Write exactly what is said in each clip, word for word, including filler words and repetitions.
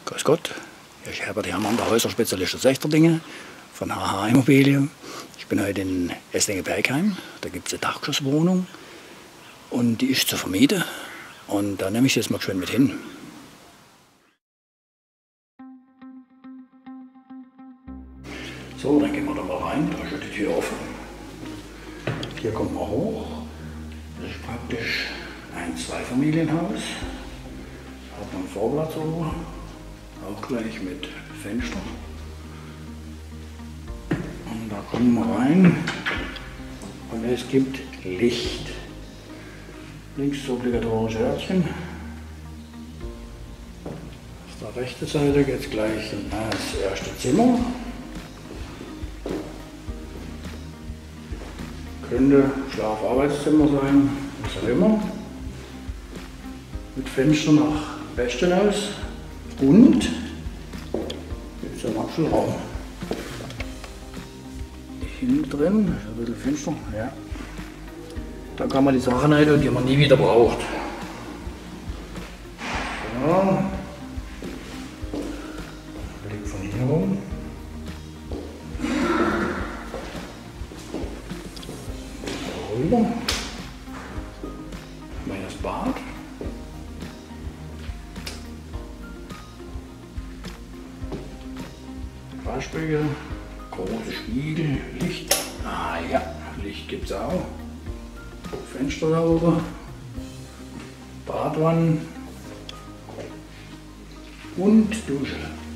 Grüß Gott, hier ist Herbert Herrmann, der Häuserspezialist aus Echterdingen von H H Immobilien. Ich bin heute in Esslingen-Bergheim, da gibt es eine Dachgeschosswohnung und die ist zu vermieten und da nehme ich jetzt mal schön mit hin. So, dann gehen wir da mal rein, da ist ja die Tür offen. Hier kommt man hoch, das ist praktisch ein Zweifamilienhaus, hat man einen Vorplatz oben. Auch gleich mit Fenster. Und da kommen wir rein und es gibt Licht. Links das obligatorische Herzchen. Auf der rechten Seite geht es gleich in das erste Zimmer. Könnte Schlaf-Arbeitszimmer sein, was auch immer. Mit Fenster nach Westen aus. Und jetzt der Wachselraum. Hinten drin ist ein bisschen Fenster. Ja. Da kann man die Sachen rein, die man nie wieder braucht. Ja. Blick von hier rum. Rüber. Meines Bad. Waschbecken, große Spiegel, Licht. Ah ja, Licht gibt es auch. Fenster da oben, Badwanne und Dusche.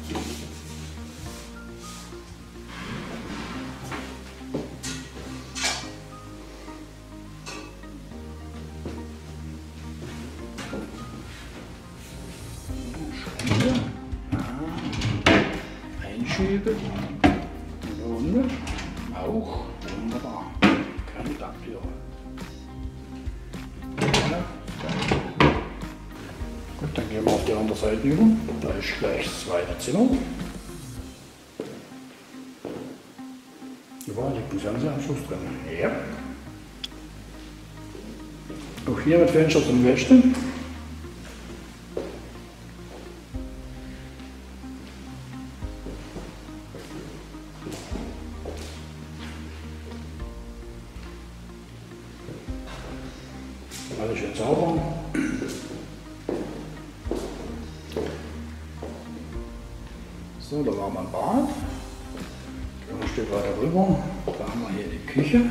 Einschübe und da unten auch wunderbar. Keine Dacktür. Ja. Gut, dann gehen wir auf die andere Seite über. Da ist gleich das zweite Zimmer. Da liegt ein Fernsehanschluss drin. Ja. Auch hier mit Fenster zum Westen. Alles schön sauber. So, da war mein Bad. Gehen wir ein Stück weiter rüber. Da haben wir hier die Küche.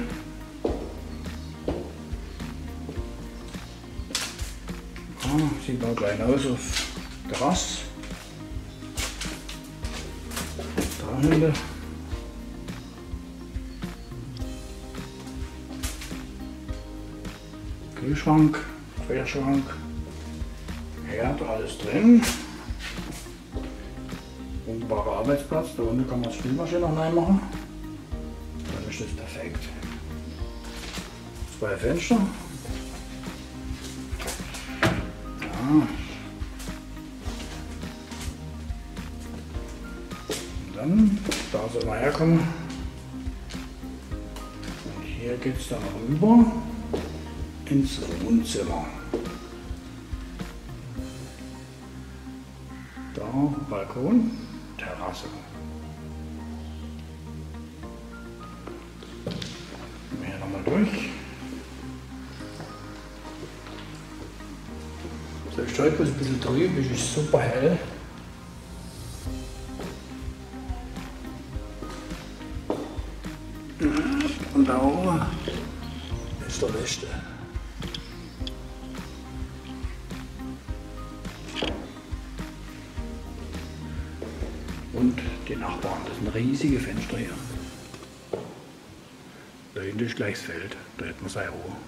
Ja, sieht mal klein aus auf Terrasse. Da hinten. Kühlschrank, Feuerschrank, Herd, alles drin. Wunderbarer Arbeitsplatz, da unten kann man die Spülmaschine noch reinmachen. Dann ist das perfekt. Zwei Fenster. Ja. Und dann, da soll man herkommen. Und hier geht es dann rüber ins Wohnzimmer. Da Balkon, Terrasse. Hier nochmal durch. Selbst heute, wo es ein bisschen trüb ist, ist super hell. Und da oben ist der Westen. Und die Nachbarn, das sind riesige Fenster hier. Da hinten ist gleich das Feld, da hätten wir seine Ruhe.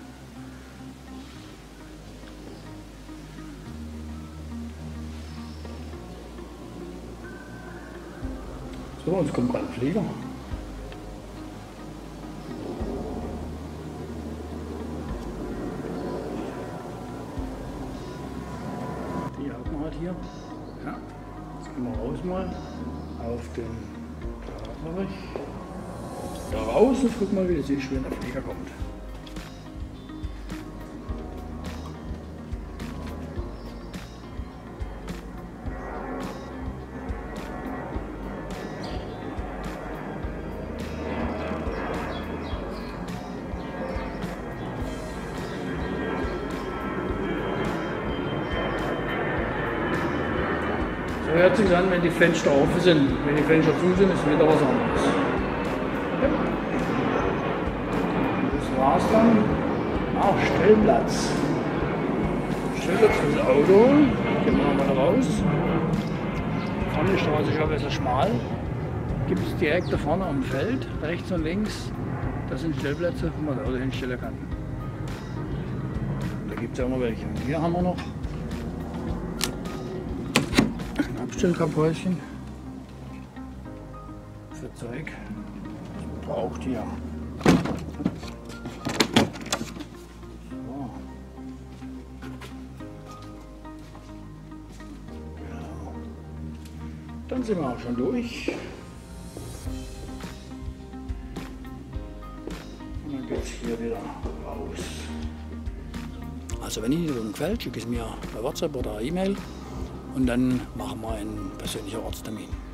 So, jetzt kommt gerade ein Flieger. Die hat man halt hier. Ja. Jetzt gehen wir raus mal auf den Terrassenbereich. Da raus und guck mal, wie das ist, wenn der Flieger kommt. So hört sich an, wenn die Fenster offen sind. Wenn die Fenster zu sind, ist wieder was anderes. Ja. Das war's dann. Ah, Stellplatz. Stellplatz für das Auto. Gehen wir nochmal raus. Vorne die Straße ist ja besser schmal. Gibt es direkt da vorne am Feld, rechts und links. Das sind Stellplätze, wo man das Auto hinstellen kann. Da gibt es auch noch welche. Und hier haben wir noch ein Abstellkabhäuschen für Zeug, das man braucht hier. So. Genau. Dann sind wir auch schon durch. Und dann geht es hier wieder raus. Also wenn Ihnen die Wohnung gefällt, schicke es mir bei WhatsApp oder E-Mail und dann machen wir einen persönlichen Ortstermin.